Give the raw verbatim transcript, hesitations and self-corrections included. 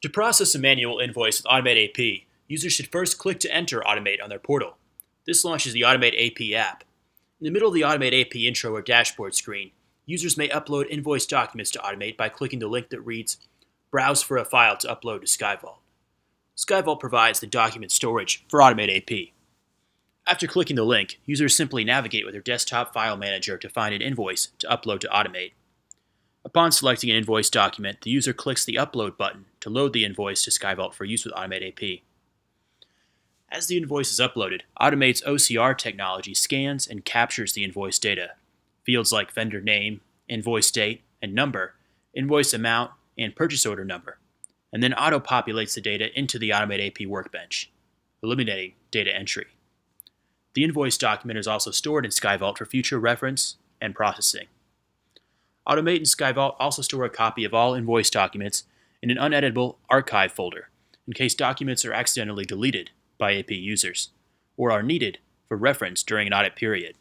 To process a manual invoice with AutoMate A P, users should first click to enter AutoMate on their portal. This launches the AutoMate A P app. In the middle of the AutoMate A P intro or dashboard screen, users may upload invoice documents to AutoMate by clicking the link that reads, "Browse for a file to upload to SkyVault." SkyVault provides the document storage for AutoMate A P. After clicking the link, users simply navigate with their desktop file manager to find an invoice to upload to AutoMate. Upon selecting an invoice document, the user clicks the Upload button to load the invoice to SkyVault for use with AutoMate A P. As the invoice is uploaded, AutoMate's O C R technology scans and captures the invoice data. Fields like vendor name, invoice date and number, invoice amount, and purchase order number, and then auto-populates the data into the AutoMate A P workbench, eliminating data entry. The invoice document is also stored in SkyVault for future reference and processing. AutoMate and SkyVault also store a copy of all invoice documents in an uneditable archive folder in case documents are accidentally deleted by A P users or are needed for reference during an audit period.